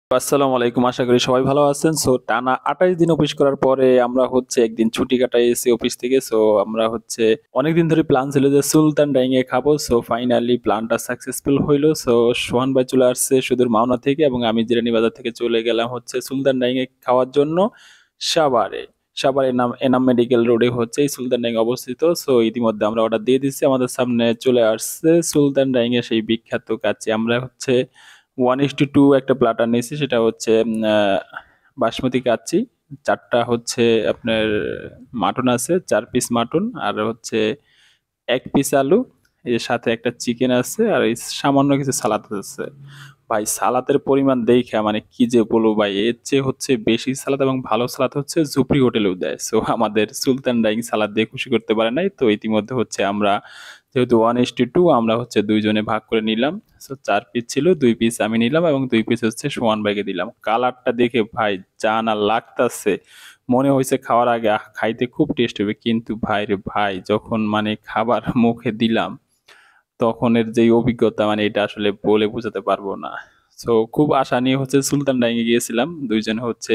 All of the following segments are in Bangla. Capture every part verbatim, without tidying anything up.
আসসালামু আলাইকুম। আশা করি সবাই ভালো আছেন। সো টানা আটাশ দিন অফিস করার পরে আমরা হচ্ছে একদিন ছুটি কাটাইছি অফিস থেকে। সো আমরা হচ্ছে অনেকদিন ধরে প্ল্যান ছিল যে সুলতান ডাইং এ খাবো। সো ফাইনালি প্ল্যানটা সাকসেসফুল হইলো। সো সোহান ভাই চলে আসছে সুদূর মাওনা থেকে এবং আমি জিরানী বাজার থেকে চলে গেলাম হচ্ছে সুলতান ডাইং এ খাওয়ার জন্য সাভারে। সাভার এনাম এনাম মেডিকেল রোডে হচ্ছে এই সুলতান ডাইং অবস্থিত। সো ইতিমধ্যে আমরা অর্ডার দিয়ে দিচ্ছি। আমাদের সামনে চলে আসছে সুলতান ডাইং এর সেই বিখ্যাত কাচ্চি। আমরা হচ্ছে ওয়ান ইস টু টু একটা প্লাটার নিয়েছি, সেটা হচ্ছে উম, আহ, বাসমতি কাচ্চি। চারটা হচ্ছে আপনার মাটন আছে, চার পিস মাটন, আর হচ্ছে এক পিস আলু, এর সাথে একটা চিকেন আছে, আর এই সামান্য কিছু সালাদ আছে। ভাই সালাদের পরিমাণ দেখে মানে কি যে বলবো ভাই, এর চেয়ে হচ্ছে বেশি সালাদ এবং ভালো সালাদ হচ্ছে জুপরি হোটেলেও দেয়। সো আমাদের সুলতান ডাইং সালাদ দিয়ে খুশি করতে পারে নাই। তো ইতিমধ্যে হচ্ছে আমরা যেহেতু ওয়ান ইস টু টু আমরা হচ্ছে দুইজনে ভাগ করে নিলাম। সো চার পিস ছিল, দুই পিস আমি নিলাম এবং দুই পিস হচ্ছে সোয়ান ভাইকে দিলাম। কালারটা দেখে ভাই যা না লাগতাছে, মনে হয়েছে খাওয়ার আগে আহ, খাইতে খুব টেস্ট হবে, কিন্তু ভাই রে ভাই যখন মানে খাবার মুখে দিলাম তখন এর যে অভিজ্ঞতা মানে এটা আসলে বলে বোঝাতে পারবো না। সো খুব আশা নিয়ে হচ্ছে সুলতান ডাইঙে গিয়েছিলাম দুইজনে হচ্ছে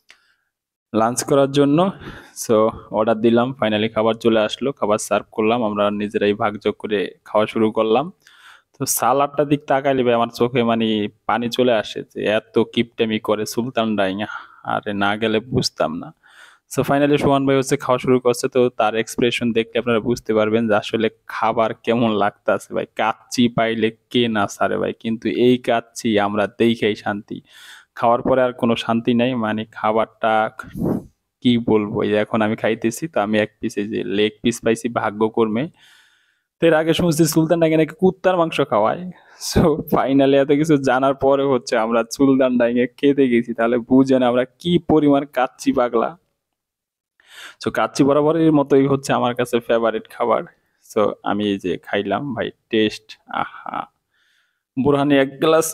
লাঞ্চ করার জন্য। সো অর্ডার দিলাম, ফাইনালি খাবার চলে আসলো, খাবার সার্ভ করলাম, আমরা নিজেরাই ভাগযোগ করে খাওয়া শুরু করলাম। তো সালাডটা দিক তাকাইলে ভাই আমার চোখে মানে পানি চলে আসে যে এত কিপটেমি করে সুলতান ডাইং, আরে না গেলে বুঝতাম না। সো ফাইনালি সোহান ভাই হচ্ছে খাওয়া শুরু করছে, তো তার এক্সপ্রেশন দেখলে আপনারা বুঝতে পারবেন যে আসলে খাবার কেমন লাগতাছে। ভাই কাচ্চি পাইলে কে না সারে ভাই, কিন্তু এই কাচ্চি আমরা দেখেই শান্তি, খাওয়ার পরে আর কোনো শান্তি নাই। মানে খাবারটা কি বলবো, এই এখন আমি খাইতেছি, তো আমি এক পিস এই যে লেগ পিস পাইছি ভাগ্যক্রমে। তো এর আগে শুনছি সুলতান ডাইঙে নাকি কুত্তার মাংস খাওয়ায়। সো ফাইনালি এত কিছু জানার পরে হচ্ছে আমরা সুলতান ডাইঙে খেতে গেছি, তাহলে বুঝেন আমরা কি পরিমাণ কাচ্চি পাগলা। সো কাচ্চি বরাবরের মতোই হচ্ছে আমার কাছে ফেভারিট খাবার। সো আমি এই যে খাইলাম ভাই, টেস্ট আহা। বোরহানি এক গ্লাস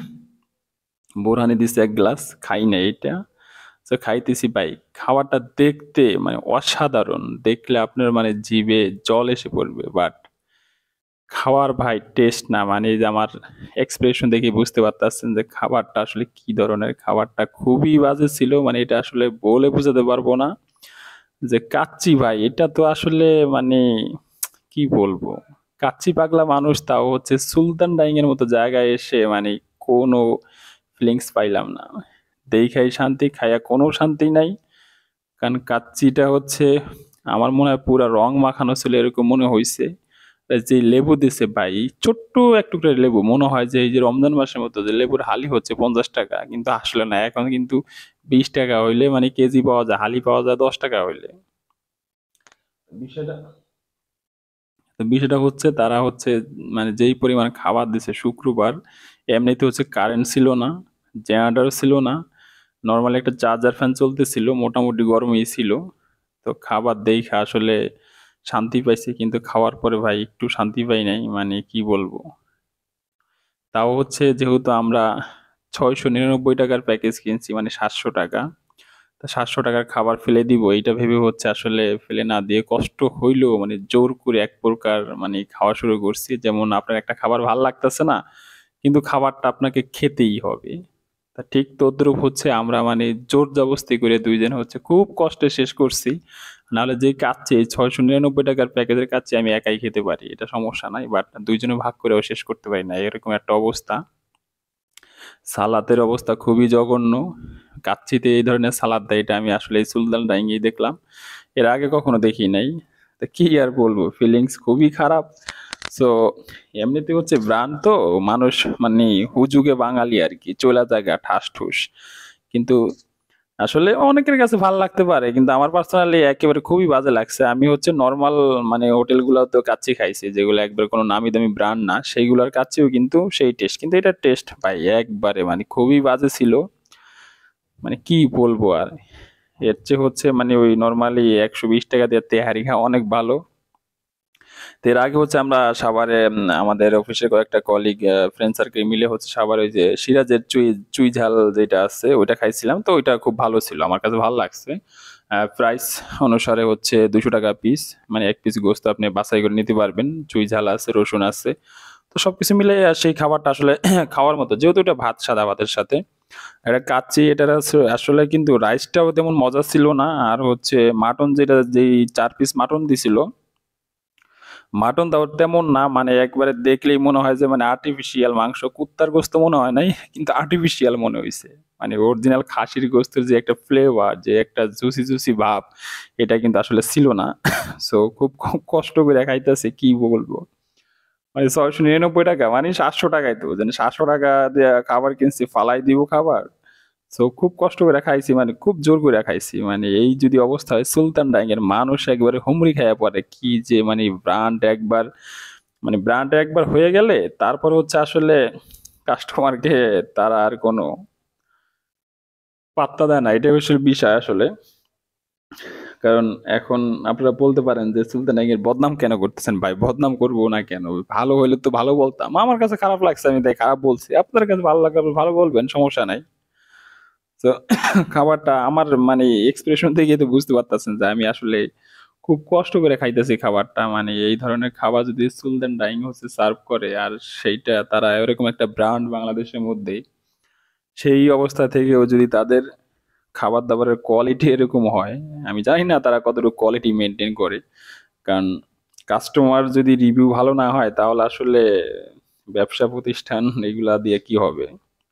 বোরহানি দিছে এক গ্লাস, খাই না এটা। তো খাইতেছি ভাই, খাবারটা দেখতে মানে অসাধারণ, দেখলে আপনার মানে জিভে জল এসে পড়বে, বাট খাওয়ার ভাই টেস্ট না। মানে এই যে আমার এক্সপ্রেশন দেখে বুঝতে পারতেছেন যে খাবারটা আসলে কি ধরনের। খাবারটা খুবই বাজে ছিল, মানে এটা আসলে বলে বোঝাতে পারবো না যে কাচ্চি ভাই এটা তো আসলে মানে কি বলবো, কাচ্চি পাগলা মানুষ তাও হচ্ছে সুলতান ডাইং এর মতো জায়গায় এসে মানে কোনো ফিলিংস পাইলাম না। দেখাই শান্তি, খাইয়া কোনো শান্তি নাই। কারণ কাচ্চিটা হচ্ছে আমার মনে হয় পুরা রং মাখানো ছিল এরকম মনে হয়েছে। যে লেবু দিছে ভাই, ছোট্ট এক টুকরা লেবু, মনে হয় যে এই যে রমজান মাসের মতো যে লেবুর হালি হচ্ছে পঞ্চাশ টাকা, কিন্তু আসলে না, এখন কিন্তু বিশ টাকা হইলে মানে কেজি পাওয়া যায়, হালি পাওয়া যায় দশ টাকা হইলে। বিষয়টা তো বিষয়টা হচ্ছে তারা হচ্ছে মানে যেই পরিমাণ খাবার দিছে শুক্রবার, এমনিতে হচ্ছে কারেন্ট ছিল না, জেনারেটর ছিল না, নর্মালি একটা চার্জার ফ্যান চলতেছিল, মোটামুটি গরমই ছিল। তো খাবার দেখে আসলে শান্তি পাইছি, কিন্তু খাওয়ার পরে ভাই একটু শান্তি পাই নাই, মানে কি বলবো। তাও হচ্ছে যেহেতু আমরা ছয়শো নিরানব্বই টাকার প্যাকেজ কিনছি, মানে সাতশো টাকা, তা সাতশো টাকার খাবার ফেলে দিব এইটা ভেবে হচ্ছে আসলে ফেলে না দিয়ে কষ্ট হইলেও মানে জোর করে এক প্রকার মানে খাওয়া শুরু করছি। যেমন আপনার একটা খাবার ভাল লাগতেছে না, কিন্তু খাবারটা আপনাকে খেতেই হবে। তা ঠিক তদ্রুপ হচ্ছে আমরা মানে জোর জবরদস্তি করে দুইজন হচ্ছে খুব কষ্টে শেষ করছি। নাহলে যে কাচ্চি ছয়শো নিরানব্বই টাকার প্যাকেজের কাচ্চি আমি একাই খেতে পারি, এটা সমস্যা নাই, বাট দুইজনে ভাগ করেও শেষ করতে পারি না, এরকম একটা অবস্থা। সালাদের অবস্থা খুবই জঘন্য। কাচ্চিতে এই ধরনের সালাদ দেয় এটা আমি আসলে এই সুলতান ডাইঙ্গি দেখলাম, এর আগে কখনো দেখি নাই। তা কি আর বলবো, ফিলিংস খুবই খারাপ। সো এমনিতে হচ্ছে ব্রান্ড তো মানুষ মানে হুজুগে বাঙালি আর কি, চলা জায়গা ঠাস ঠুস, কিন্তু আসলে অনেকের কাছে ভালো লাগতে পারে, কিন্তু আমার পার্সোনালি একেবারে খুবই বাজে লাগছে। আমি হচ্ছে নর্মাল মানে হোটেলগুলো তো কাচ্চি খাইছি যেগুলো একবারে কোনো নামি দামি ব্র্যান্ড না, সেইগুলোর কাচ্চিও কিন্তু সেই টেস্ট, কিন্তু এটা টেস্ট ভাই একবারে মানে খুবই বাজে ছিল। মানে কি বলবো আর, এর চেয়ে হচ্ছে মানে ওই নর্মালি একশো বিশ টাকা দিয়ে তেহারি খাওয়া অনেক ভালো। তো এর আগে হচ্ছে আমরা সাভারে উম, আমাদের অফিসের কয়েকটা কলিগ ফ্রেন্ড সার্কেল মিলে হচ্ছে সাভারে ওই যে সিরাজের চুই চুই ঝাল যেটা আছে ওইটা খাইছিলাম, তো ওইটা খুব ভালো ছিল, আমার কাছে ভালো লাগছে। প্রাইস অনুসারে হচ্ছে দুশো টাকা পিস, মানে এক পিস গোস্ত আপনি বাছাই করে নিতে পারবেন, চুই ঝাল আছে, রসুন আছে। তো সবকিছু মিলে সেই খাবারটা আসলে খাওয়ার মতো, যেহেতু এটা ভাত সাদা ভাতের সাথে, এটা কাচ্চি, এটার আস- আসলে কিন্তু রাইসটাও তেমন মজা ছিল না। আর হচ্ছে মাটন, যেটা যেই চার পিস মাটন দিছিল, মাটন দেওয়ার তেমন না, মানে একবারে দেখলেই মনে হয় যে মানে আর্টিফিশিয়াল মাংস, কুত্তার গোস্ত মনে হয় নাই, কিন্তু আর্টিফিশিয়াল মনে হয়েছে। মানে অরিজিনাল খাসির গোস্তের যে একটা ফ্লেভার, যে একটা জুসি জুসি ভাব, এটা কিন্তু আসলে ছিল না। সো খুব খুব কষ্ট করে খাইতেছে, কি বলবো। মানে ছয়শো নিরানব্বই টাকা, মানে সাতশো টাকায় তো জানি, সাতশো টাকা দিয়ে খাবার কিনছি, ফালাই দিব খাবার। সো খুব কষ্ট করে খাইছি, মানে খুব জোর করে খাইছি। মানে এই যদি অবস্থা হয়, সুলতান ডাইং এর মানুষ একবারে হুমড়ি খাইয়া পড়ে। কি যে মানে ব্র্যান্ড একবার, মানে ব্র্যান্ড একবার হয়ে গেলে তারপর হচ্ছে আসলে কাস্টমারকে তারা আর কোনো পাত্তা দেয় না। এটাই হচ্ছে বিষয় আসলে। কারণ এখন আপনারা বলতে পারেন যে সুলতান ডাইং এর বদনাম কেন করতেছেন? ভাই, বদনাম করবো না কেন? ভালো হইলে তো ভালো বলতাম। আমার কাছে খারাপ লাগছে, আমি তাই খারাপ বলছি। আপনার কাছে ভালো লাগলে আপনি ভালো বলবেন, সমস্যা নাই। তো খাবারটা আমার মানে এক্সপ্রেশন থেকে তো বুঝতে পারতেছেন যে আমি আসলে খুব কষ্ট করে খাইতেছি খাবারটা। মানে এই ধরনের খাবার যদি সুলতান ডাইং হচ্ছে সার্ভ করে, আর সেইটা তারা এরকম একটা ব্র্যান্ড বাংলাদেশের মধ্যে, সেই অবস্থা থেকেও যদি তাদের খাবার দাবারের কোয়ালিটি এরকম হয়, আমি জানি না তারা কতটুকু কোয়ালিটি মেনটেন করে। কারণ কাস্টমার যদি রিভিউ ভালো না হয়, তাহলে আসলে ব্যবসা প্রতিষ্ঠান এগুলা দিয়ে কি হবে?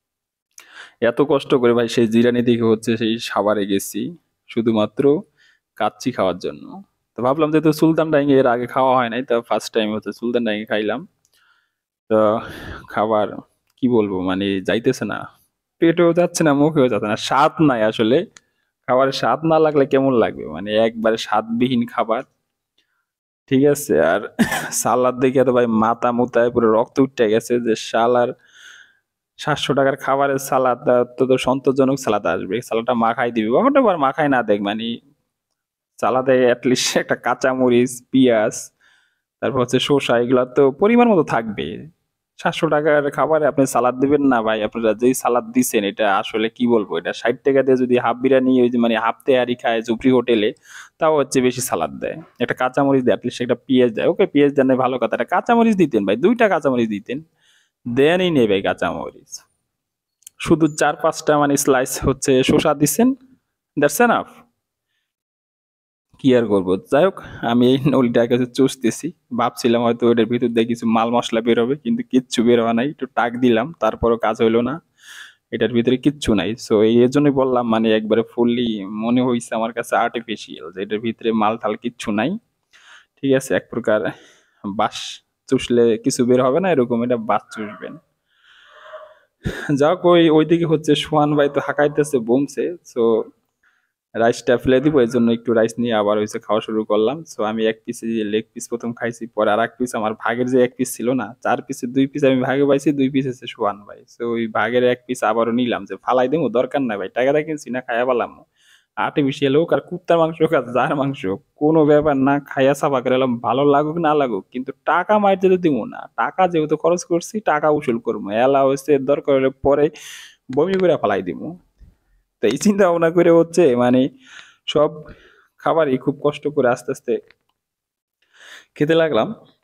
এত কষ্ট করে ভাই সেই জিরানি থেকে হচ্ছে সেই সাভারে গেছি শুধুমাত্র কাচ্চি খাওয়ার জন্য। তো ভাবলাম যে তো সুলতান ডাইং এর আগে খাওয়া হয় নাই, তো ফার্স্ট টাইম হচ্ছে সুলতান ডাইং খাইলাম। তো খাবার কি বলবো, মানে যাইতেছে না, পেটেও যাচ্ছে না, মুখেও যাচ্ছে না, স্বাদ নাই আসলে। খাবারের স্বাদ না লাগলে কেমন লাগবে? মানে একবারে স্বাদবিহীন খাবার। ঠিক আছে। আর সালাদ দেখে তো ভাই মাথা মুতায় পুরো রক্ত উঠে গেছে, যে শালার সাতশো টাকার খাবারের সালাদ তো তো সন্তোষজনক সালাদ আসবে, সালাদটা মাখাই দিবি, ওটা আবার মাখাই না দেখ, মানে সালাদে অ্যাটলিস্ট একটা কাঁচা মরিচ, পেঁয়াজ, তারপর হচ্ছে শসা, এগুলা তো পরিমাণ মতো থাকবে। সাতশো টাকার খাবারে আপনি সালাদ দিবেন না ভাই? আপনারা যেই সালাদ দিচ্ছেন, এটা আসলে কি বলবো, এটা ষাট টাকা দিয়ে যদি হাফ বিরিয়ানি, ওই যে মানে হাফ তেহারি খায় জুপরি হোটেলে, তাও হচ্ছে বেশি সালাদ দেয়। একটা কাঁচামরিচ দেয়, অ্যাটলিস্ট একটা পেঁয়াজ দেয়, ওকে পেঁয়াজ দেন নাই ভালো কথা, একটা কাঁচামরিচ দিতেন ভাই, দুইটা কাঁচামরিচ দিতেন। দেনই নেই ভাই কাঁচামরিচ, শুধু চার পাঁচটা মানে স্লাইস হচ্ছে শসা দিচ্ছেন, দ্যাটস এনাফ। কি আর করবো, যাই হোক। আমি এই নলিটার কাছে চুষতেছি, ভাবছিলাম হয়তো ওটার ভিতর দিয়ে কিছু মাল মশলা বেরোবে, কিন্তু কিচ্ছু বের হওয়া নাই। একটু টাক দিলাম, তারপরও কাজ হইলো না। এটার ভিতরে কিচ্ছু নাই। সো এই এর জন্যই বললাম, মানে একবারে ফুললি মনে হইছে আমার কাছে আর্টিফিশিয়াল, যে এটার ভিতরে মাল টাল কিচ্ছু নাই। ঠিক আছে, এক প্রকার বাস চুষলে কিছু বের হবে না, এরকম এটা বাস চুষবেন। যাক, ওই ওইদিকে হচ্ছে সোহান ভাই তো হাঁকাইতেছে, বমছে। সো রাইসটা ফেলে দিব, এই জন্য একটু রাইস নিয়ে আবার হয়েছে খাওয়া শুরু করলাম। সো আমি এক পিস লেগ পিস প্রথম খাইছি, পরে আর এক পিস আমার ভাগের যে এক পিস ছিল না, চার পিসের দুই পিস আমি ভাগে পাইছি, দুই পিস হচ্ছে সোয়ান ভাই। সো ওই ভাগের এক পিস আবারও নিলাম, যে ফালাই দেবো দরকার নাই ভাই, টাকাটা কিনছি না, খাইয়া পালাম। আর্টিফিশিয়াল হোক আর কুত্তার মাংস হোক আর যার মাংস হোক, কোনো ব্যাপার না, খাইয়া সাফা করে এলাম, ভালো লাগুক না লাগুক, কিন্তু টাকা মার যেতে দিব না। টাকা যেহেতু খরচ করছি, টাকা উসুল করবো, এলা হচ্ছে দরকার হলে পরে বমি করে ফালাই দিব। তো এই চিন্তা ভাবনা করে হচ্ছে মানে সব খাবারই খুব কষ্ট করে আস্তে আস্তে খেতে লাগলাম।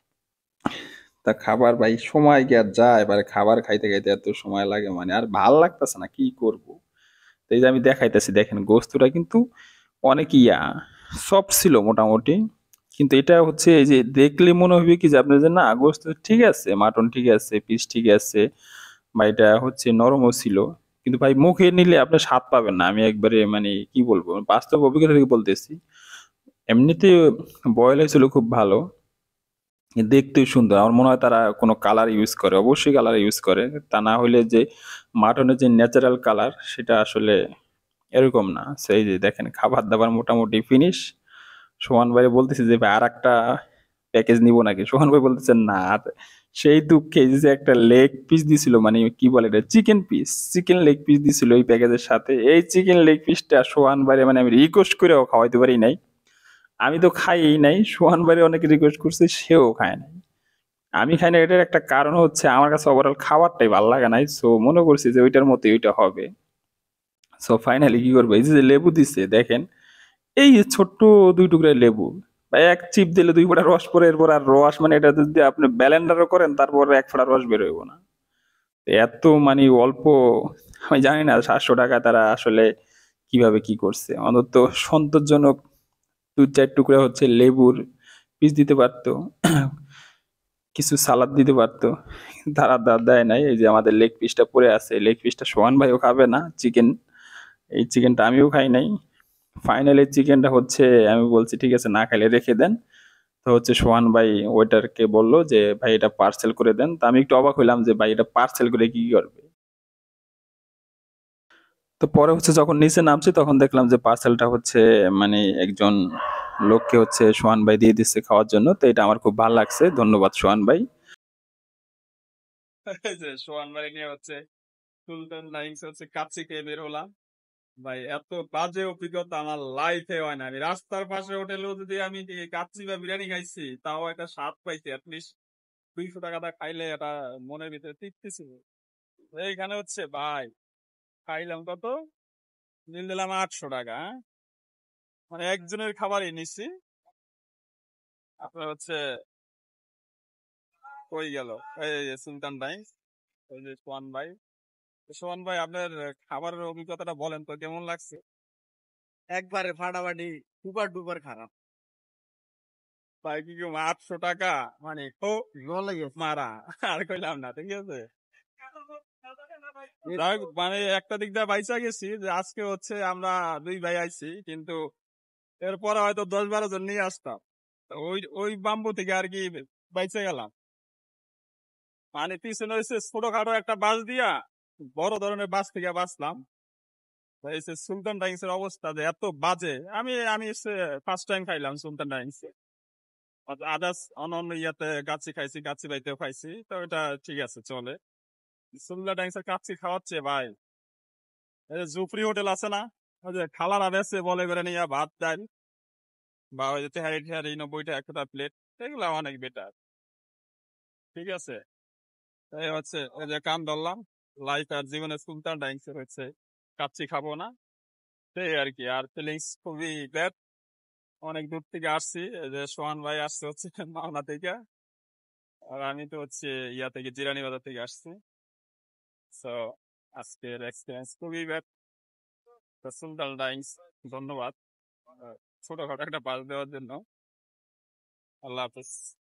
তা খাবার ভাই সময় কি আর যায়? এবারে খাবার খাইতে খাইতে এত সময় লাগে, মানে আর ভাল লাগতেছে না, কি করব। তো এই যে আমি দেখাইতেছি, দেখেন গোস্তটা কিন্তু অনেক ইয়া সফট ছিল মোটামুটি। কিন্তু এটা হচ্ছে এই যে দেখলে মনে হবে কি যে আপনার, যে না গোস্ত ঠিক আছে, মাটন ঠিক আছে, পিস ঠিক আছে, বা এটা হচ্ছে নরমও ছিল, কিন্তু ভাই মুখে নিলে আপনি স্বাদ পাবেন না। আমি একবারে মানে কি বলবো, বাস্তব অভিজ্ঞতা থেকে বলতেছি। এমনিতে বয়েল হয়েছিল খুব ভালো, দেখতেও সুন্দর। আমার মনে হয় তারা কোনো কালার ইউজ করে, অবশ্যই কালার ইউজ করে। তা না হলে যে মাটনের যে ন্যাচারাল কালার, সেটা আসলে এরকম না। সেই যে দেখেন খাবার দাবার মোটামুটি ফিনিশ। সোহান ভাই বলতেছে যে ভাই আর একটা প্যাকেজ নিব নাকি, সোহান ভাই বলতেছে না। আর সেই দুঃখে যে একটা লেগ পিস দিছিল, মানে কি বলে এটা, chicken piece, chicken leg piece দিছিল এই প্যাকেজের সাথে। এই চিকেন লেগ পিসটা সোহান ভাই মানে আমি রিকোয়েস্ট করেও খাওয়াইতে পারি নাই। আমি তো খাইই নাই, সোহান ভাই অনেক রিকোয়েস্ট করছে, সেও খায় নাই। আমি খাই না, এটার একটা কারণ হচ্ছে আমার কাছে ওভারঅল খাবারটাই ভালো লাগে নাই। সো মনে করছি যে ওইটার মতো ওইটা হবে। সো ফাইনালি কি করবো, এই যে লেবু দিচ্ছে দেখেন, এই যে ছোট্ট দুই টুকরা লেবু, বা এক চিপ দিলে দুই ফোঁটা রস পরে, এরপর আর রস, মানে এটা যদি আপনি ব্যালেন্ডারও করেন তারপর এক ফোঁটা রস বের হইব না। তো এত মানে অল্প আমি জানি না সাতশো টাকা তারা আসলে কিভাবে কি করছে। অন্তত সন্তোষজনক দুই চার টুকরা হচ্ছে লেবুর পিস দিতে পারতো, কিছু সালাদ দিতে পারতো। তারা দা দেয় নাই। এই যে আমাদের লেগ পিসটা পড়ে আছে, লেগ পিসটা সোহান ভাইও খাবে না চিকেন। এই চিকেনটা আমিও খাই নাই। ফাইনালি চিকেনটা হচ্ছে আমি বলছি ঠিক আছে না খাইলে রেখে দেন। তো হচ্ছে সোহান ভাই ওয়েটারকে বললো যে ভাই এটা পার্সেল করে দেন। তো আমি একটু অবাক হইলাম যে ভাই এটা পার্সেল করে কি করবে। তো পরে হচ্ছে যখন নিচে নামছি তখন দেখলাম যে পার্সেলটা হচ্ছে মানে একজন লোককে হচ্ছে সোহান ভাই দিয়ে দিচ্ছে খাওয়ার জন্য। তো এটা আমার খুব ভালো লাগছে, ধন্যবাদ সোহান ভাই। এই যে সোহান ভাই নিয়ে হচ্ছে সুলতান ডাইংস হচ্ছে কাচ্চি খেয়ে বের হলাম। ভাই এত বাজে অভিজ্ঞতা আমার লাইফে হয় না। আমি রাস্তার পাশে হোটেলেও যদি আমি এই কাচ্চি বা বিরিয়ানি খাইছি তাও একটা স্বাদ পাইছি, অ্যাটলিস্ট দুইশো টাকাটা খাইলে এটা মনের ভিতরে তৃপ্তি ছিল। এইখানে হচ্ছে ভাই খাইলাম কত, বিল দিলাম আটশো টাকা, হ্যাঁ? মানে একজনের খাবারই নিচ্ছি। আপনার হচ্ছে কই গেল এই যে সুলতান ডাইংস, ওই যে সোহান ভাই। তো সোহান ভাই আপনার খাবারের অভিজ্ঞতাটা বলেন তো কেমন লাগছে? একবারে ফাটাফাটি সুপার ডুপার খারাপ। ভাই কি কেউ আটশো টাকা মানে ও বলে গেছে মারা, আর কইলাম না, ঠিক আছে। যাই হোক, মানে একটা দিক দিয়ে বাইচা গেছি যে আজকে হচ্ছে আমরা দুই ভাই আইছি, কিন্তু এরপরে হয়তো দশ বারো জন নিয়ে আসতাম। তো ওই ওই বাম্বু থেকে আর কি বাইচে গেলাম। মানে পিছনে হয়েছে ছোটখাটো একটা বাস দিয়া বড় ধরনের বাস থেকে বাঁচলাম। এই যে সুলতান ডাইংস এর অবস্থা যে এত বাজে, আমি আমি ফার্স্ট টাইম খাইলাম সুলতান ডাইংস। আদার্স অন্য ইয়াতে গাছি খাইছি, গাছি বাইতেও খাইছি, তো এটা ঠিক আছে চলে। সুলতান ডাইংস এর কাচ্চি খাওয়াচ্ছে ভাই, এই যে জুফরি হোটেল আছে না, ওই যে খালারা বেছে বলে করে নিয়ে ভাত ডাল বা ওই যে তেহারি টেহারি নব্বইটা একটা প্লেট, এগুলা অনেক বেটার। ঠিক আছে, এই হচ্ছে এই যে কাম ধরলাম, লাইফ আর জীবনে সুলতান ডাইংস এর হচ্ছে কাচ্চি খাবো না, সেই আর কি। আর ফিলিংস খুবই ব্যাড, অনেক দূর থেকে আসছি। এই যে সোহান ভাই আসছে হচ্ছে মাওনা থেকে, আর আমি তো হচ্ছে ইয়া থেকে জিরানি বাজার থেকে আসছি। সো আজকের এক্সপিরিয়েন্স খুবই ব্যাড। সুলতান ডাইংস ধন্যবাদ আহ, ছোটখাটো একটা পাস দেওয়ার জন্য। আল্লাহ হাফেজ।